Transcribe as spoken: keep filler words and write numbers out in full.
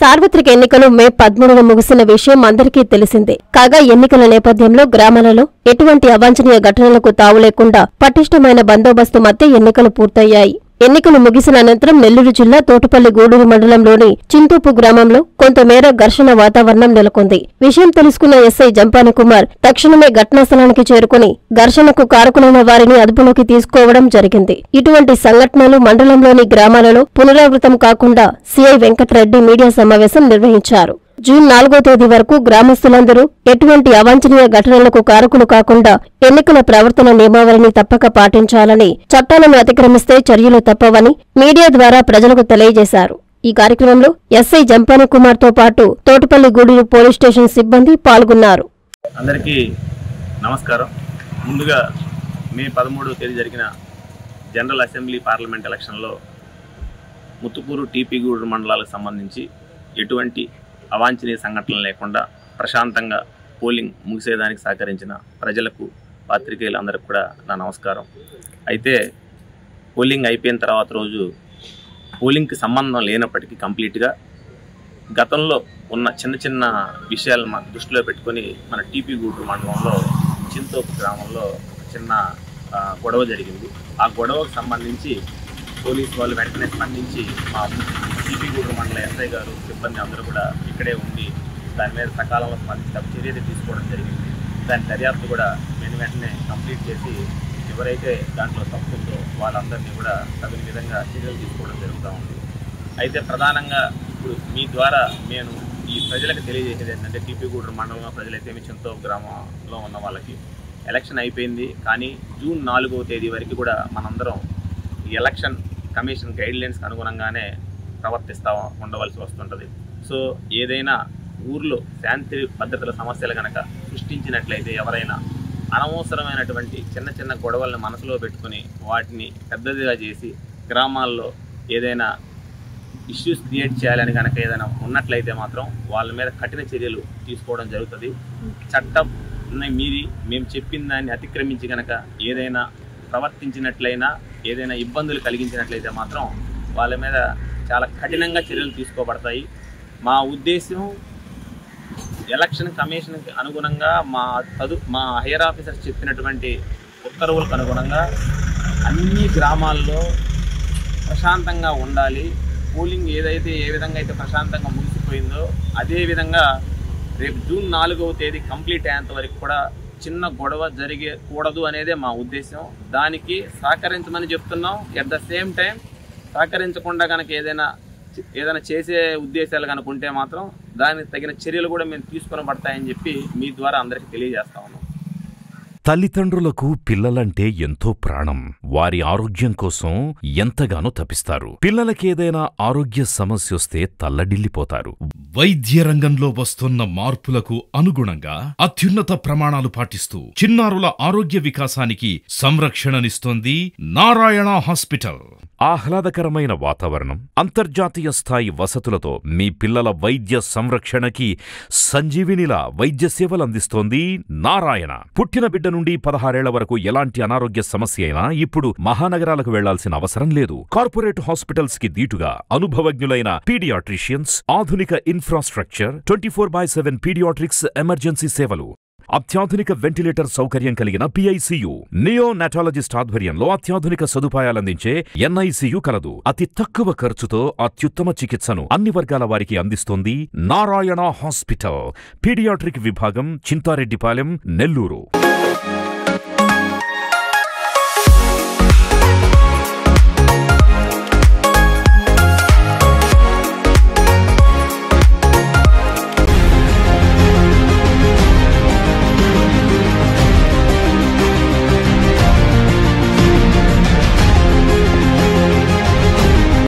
సార్వత్రిక ఎన్నికలు మే పదమూడున ముగిసిన విషయం అందరికీ తెలిసిందే. కాగా ఎన్నికల నేపథ్యంలో గ్రామాలలో ఎటువంటి అవాంఛనీయ ఘటనలకు తావు లేకుండా పటిష్టమైన బందోబస్తు మధ్య ఎన్నికలు పూర్తయ్యాయి. ఎన్నికలు ముగిసిన అనంతరం నెల్లూరు జిల్లా తోటపల్లి గూడూరు మండలంలోని చింతూపు గ్రామంలో కొంతమేర ఘర్షణ వాతావరణం నెలకొంది. విషయం తెలుసుకున్న ఎస్ఐ జంపాని కుమార్ తక్షణమే ఘటనా స్థలానికి చేరుకుని ఘర్షణకు కారకులైన వారిని అదుపులోకి తీసుకోవడం జరిగింది. ఇటువంటి సంఘటనలు మండలంలోని గ్రామాలలో పునరావృతం కాకుండా సీఐ వెంకటరెడ్డి మీడియా సమావేశం నిర్వహించారు. జూన్ నాలుగో తేదీ వరకు గ్రామస్తులందరూ ఎటువంటి అవాంఛనీయ ఘటనలకు కారకులు కాకుండా ఎన్నికల ప్రవర్తన నియమావళిని తప్పక పాటించాలని, చట్టాలను అతిక్రమిస్తే చర్యలు తప్పవని మీడియా ద్వారా ప్రజలకు తెలియజేశారు. ఈ కార్యక్రమంలో ఎస్ఐ జంపాని కుమార్ తో పాటు తోటపల్లి గూడూరు పోలీస్ స్టేషన్ సిబ్బంది పాల్గొన్నారు. అందరికీ నమస్కారం. ముందుగా మే పదమూడవ తేదీ జరిగిన జనరల్ అసెంబ్లీ పార్లమెంట్ ఎలక్షన్లో ముత్తుకూరు టీపీ గూడూరు మండలాలకు సంబంధించి ఎటువంటి అవాంఛనీయ సంఘటనలు లేకుండా ప్రశాంతంగా పోలింగ్ ముగిసేదానికి సహకరించిన ప్రజలకు, పాత్రికేయులందరికీ కూడా నా నమస్కారం. అయితే పోలింగ్ అయిపోయిన తర్వాత రోజు పోలింగ్కి సంబంధం లేనప్పటికీ కంప్లీట్గా గతంలో ఉన్న చిన్న చిన్న విషయాలను మన దృష్టిలో పెట్టుకొని మన టీపీ గూడూరు మండలంలో చింతోపు గ్రామంలో చిన్న గొడవ జరిగింది. ఆ గొడవకు సంబంధించి పోలీసు వాళ్ళు వెంటనే స్పందించి మా టీపీ గూడూరు మండల ఎస్ఐ గారు, సిబ్బంది అందరూ కూడా ఇక్కడే ఉండి దాని మీద సకాలంలో స్పందించి చర్యలు తీసుకోవడం జరిగింది. దాని దర్యాప్తు కూడా వెను వెంటనే కంప్లీట్ చేసి ఎవరైతే దాంట్లో తప్పు ఉందో వాళ్ళందరినీ కూడా తగిన విధంగా చర్యలు తీసుకోవడం జరుగుతూ ఉంది. అయితే ప్రధానంగా ఇప్పుడు మీ ద్వారా నేను ఈ ప్రజలకు తెలియజేసేది ఏంటంటే, టీపీ గూడూరు మండలంలో ప్రజలైతే మీ చింతో గ్రామంలో ఉన్న వాళ్ళకి ఎలక్షన్ అయిపోయింది, కానీ జూన్ నాలుగవ తేదీ వరకు కూడా మనందరం ఈ ఎలక్షన్ కమిషన్ గైడ్లైన్స్కి అనుగుణంగానే ప్రవర్తిస్తూ ఉండవలసి వస్తుంటుంది. సో ఏదైనా ఊర్లో శాంతి భద్రతల సమస్యలు కనుక సృష్టించినట్లయితే, ఎవరైనా అనవసరమైనటువంటి చిన్న చిన్న గొడవలను మనసులో పెట్టుకుని వాటిని పెద్దదిగా చేసి గ్రామాల్లో ఏదైనా ఇష్యూస్ క్రియేట్ చేయాలని కనుక ఏదైనా ఉన్నట్లయితే మాత్రం వాళ్ళ మీద కఠిన చర్యలు తీసుకోవడం జరుగుతుంది. చట్టం మీది మేము చెప్పిన దాన్ని అతిక్రమించి కనుక ఏదైనా ప్రవర్తించినట్లయినా, ఏదైనా ఇబ్బందులు కలిగించినట్లయితే మాత్రం వాళ్ళ మీద చాలా కఠినంగా చర్యలు తీసుకోబడతాయి. మా ఉద్దేశం ఎలక్షన్ కమిషన్కి అనుగుణంగా మా చదువు మా హైయర్ ఆఫీసర్స్ చెప్పినటువంటి ఉత్తర్వులకు అనుగుణంగా అన్ని గ్రామాల్లో ప్రశాంతంగా ఉండాలి. పోలింగ్ ఏదైతే ఏ విధంగా అయితే ప్రశాంతంగా ముగిసిపోయిందో అదేవిధంగా రేపు జూన్ నాలుగవ తేదీ కంప్లీట్ అయ్యేంత వరకు కూడా చిన్న గొడవ జరిగకూడదు అనేదే మా ఉద్దేశం. దానికి సహకరించమని చెప్తున్నాం. ఎట్ ద సేమ్ టైం సహకరించకుండా కనుక ఏదైనా ఏదైనా చేసే ఉద్దేశాలు కనుక ఉంటే మాత్రం దానికి తగిన చర్యలు కూడా మేము తీసుకొని పడతాయని చెప్పి మీ ద్వారా అందరికీ తెలియజేస్తా ఉన్నాం. తల్లిదండ్రులకు పిల్లలంటే ఎంతో ప్రాణం. వారి ఆరోగ్యం కోసం ఎంతగానో తపిస్తారు. పిల్లలకేదైనా ఆరోగ్య సమస్యొస్తే తల్లడిల్లిపోతారు. వైద్య రంగంలో వస్తున్న మార్పులకు అనుగుణంగా అత్యున్నత ప్రమాణాలు పాటిస్తూ చిన్నారుల ఆరోగ్య వికాసానికి సంరక్షణనిస్తోంది నారాయణ హాస్పిటల్. ఆహ్లాదకరమైన వాతావరణం, అంతర్జాతీయ స్థాయి వసతులతో మీ పిల్లల వైద్య సంరక్షణకి సంజీవినిలా వైద్య సేవలందిస్తోంది నారాయణ. పుట్టిన బిడ్డ నుండి పదహారేళ్ల వరకు ఎలాంటి అనారోగ్య సమస్య అయినా ఇప్పుడు మహానగరాలకు వెళ్లాల్సిన అవసరం లేదు. కార్పొరేట్ హాస్పిటల్స్ కి దీటుగా అనుభవజ్ఞులైన పీడియాట్రిషియన్స్, ఆధునిక infrastructure, twenty four by seven paediatrics emergency సేవలు, అత్యాధునిక వెంటిలేటర్ సౌకర్యం కలిగిన పిఐసియు, నియో నాటాలజిస్ట్ ఆధ్వర్యంలో అత్యాధునిక సదుపాయాలందించే ఎన్ఐసియు కలదు. అతి తక్కువ ఖర్చుతో అత్యుత్తమ చికిత్సను అన్ని వర్గాల వారికి అందిస్తోంది నారాయణ హాస్పిటల్. పీడియాట్రిక్ విభాగం, చింతారెడ్డిపాలెం, నెల్లూరు.